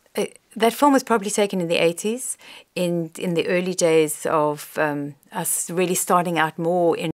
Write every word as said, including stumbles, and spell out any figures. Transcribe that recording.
Uh, that film was probably taken in the eighties, in in the early days of um, us really starting out more in